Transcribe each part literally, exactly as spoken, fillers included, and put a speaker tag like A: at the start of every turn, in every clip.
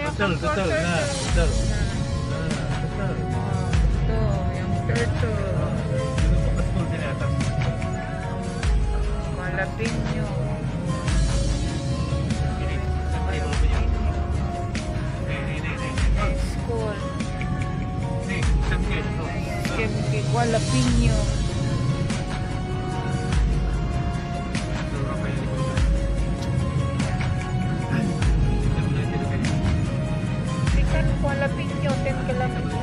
A: Betul, betul. Nah, betul. Nah, betul.
B: Tuh, yang turtle.
A: Dulu fokus full sini atas.
B: Jalapeno.
A: Ini, seperti dulu punya. Ini, ini, ini.
B: School.
A: Ini, sempit.
B: Skimke. Jalapeno. Ikan jalapeno, ten kilometers.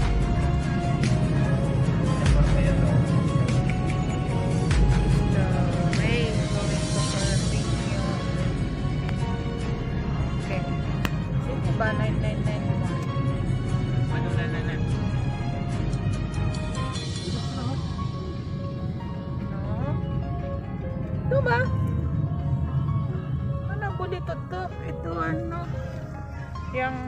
B: Ba nine nine nine one?
A: Ano na na na?
B: No? Ito ba? Ano po dito to? Ito ano? Yang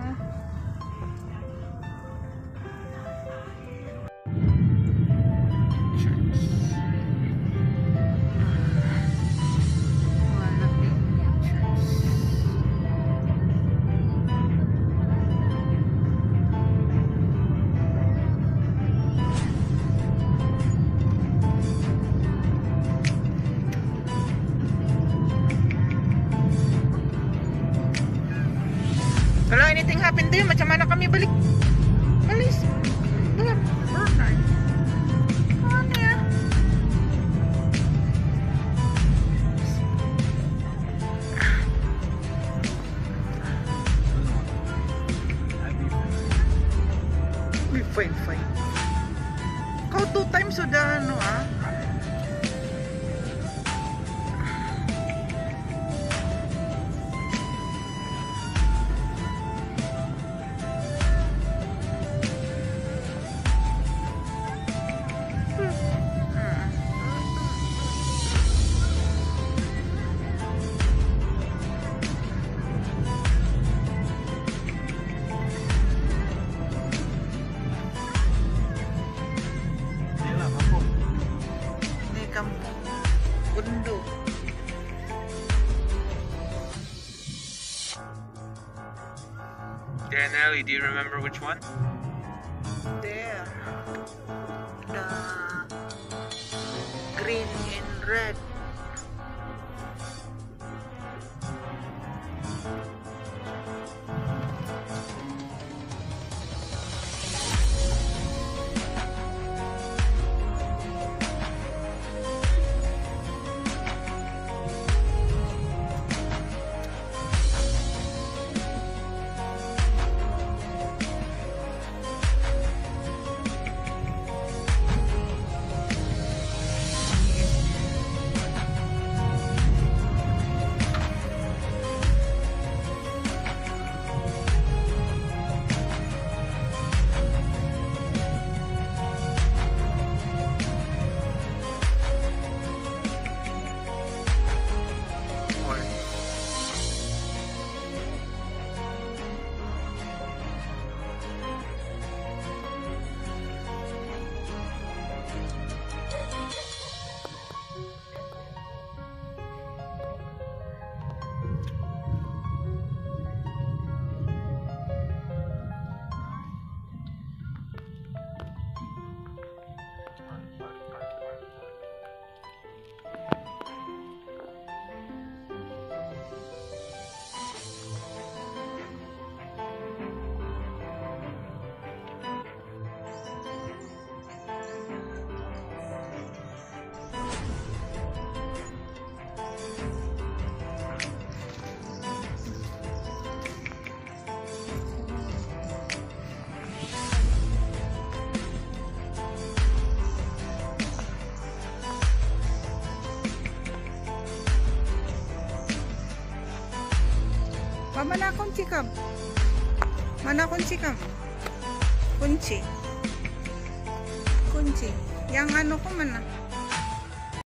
B: kalau anything happen to you, macam mana kami balik? Balis. Benar. Benar. Ano ya? We fine, fine. Kau two times sudah ano ah? Undo.
A: Dan Ellie, do you remember which one?
B: There. The green and red. Mana kunci kam? Mana kunci kam? Kunci. Kunci. Yang anu ko mana?